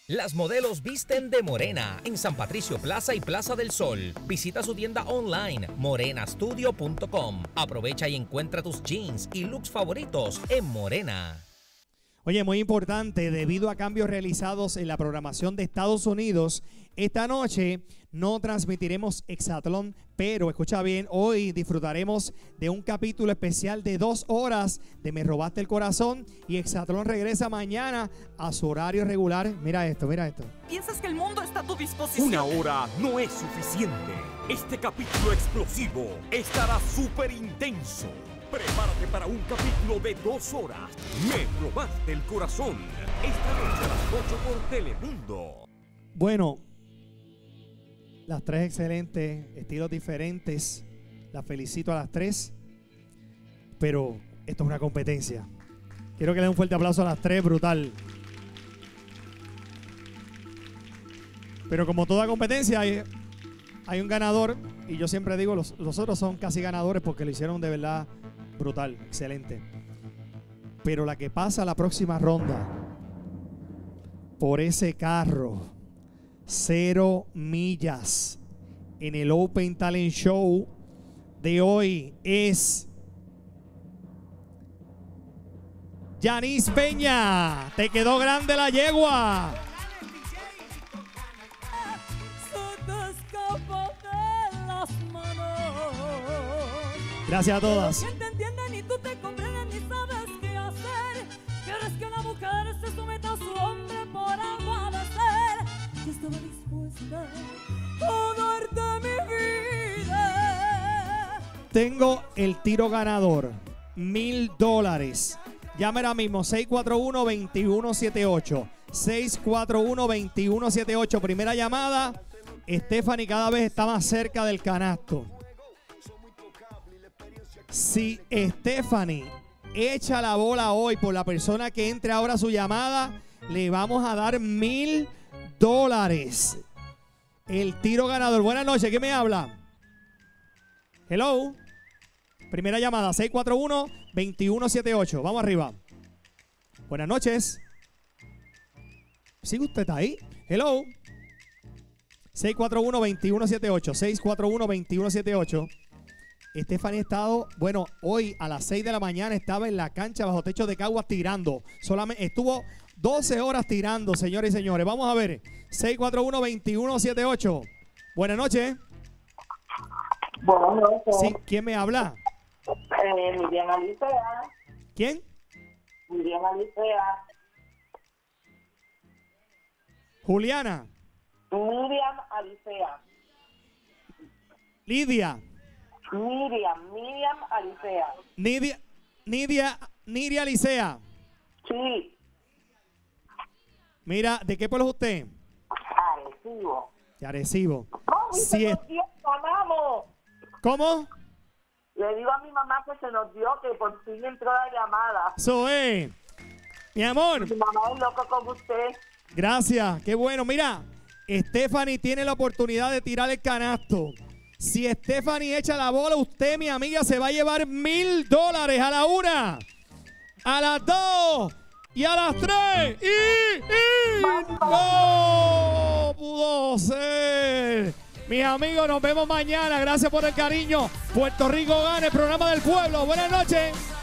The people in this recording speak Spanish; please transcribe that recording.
Las modelos visten de morena en San Patricio Plaza y Plaza del Sol. Visita su tienda online morenastudio.com. Aprovecha y encuentra tus jeans y looks favoritos en Morena. Oye, muy importante, debido a cambios realizados en la programación de Estados Unidos, esta noche no transmitiremos Exatlón, pero escucha bien, hoy disfrutaremos de un capítulo especial de 2 horas de Me Robaste el Corazón, y Exatlón regresa mañana a su horario regular. Mira esto, mira esto. ¿Piensas que el mundo está a tu disposición? Una hora no es suficiente. Este capítulo explosivo estará súper intenso. Prepárate para un capítulo de 2 horas. Me Robaste el Corazón. Esta noche a las 8 por Telemundo. Bueno, las 3 excelentes, estilos diferentes. Las felicito a las 3. Pero esto es una competencia. Quiero que le den un fuerte aplauso a las 3, brutal. Pero como toda competencia hay un ganador. Y yo siempre digo, los otros son casi ganadores porque lo hicieron de verdad brutal, excelente. Pero la que pasa a la próxima ronda por ese carro 0 millas en el Open Talent Show de hoy es Yanis Peña. Te quedó grande la yegua. Gracias a todas. ¿Quién te entiende ni tú te comprendes ni sabes qué hacer? Quieres que una mujer se someta a su hombre por amanecer. Yo estaba dispuesta a darte mi vida. Tengo el tiro ganador, $1000. Llame ahora mismo, 641-2178. 641-2178. Primera llamada. Stephanie cada vez está más cerca del canasto. Si Stephanie echa la bola hoy por la persona que entre ahora a su llamada, le vamos a dar $1000. El tiro ganador. Buenas noches, ¿quién me habla? Hello. Primera llamada, 641-2178. Vamos arriba. Buenas noches. ¿Sigue usted ahí? Hello. 641-2178. 641-2178. Stephanie ha estado, bueno, hoy a las 6 de la mañana estaba en la cancha bajo techo de Caguas tirando. Solamente estuvo 12 horas tirando, señores y señores. Vamos a ver. 641-2178. Buenas noches. Buenas noches. Sí, ¿quién me habla? Miriam Alicea. ¿Quién? Miriam Alicea. Juliana. Miriam Alicea. Lidia. Miriam Alicea. Nidia Alicea. Sí. Mira, ¿de qué pueblo es usted? Arecibo. De Arecibo. Se nos dio, ganamos. ¿Cómo? Le digo a mi mamá que se nos dio, que por fin entró la llamada. Eso es. Mi amor. Mi mamá es loca con usted. Gracias, qué bueno. Mira, Stephanie tiene la oportunidad de tirar el canasto. Si Stephanie echa la bola, usted, mi amiga, se va a llevar $1000 a la 1, a las 2 y a las 3. ¡Y no pudo ser! Mis amigos, nos vemos mañana. Gracias por el cariño. Puerto Rico gana, el programa del pueblo. Buenas noches.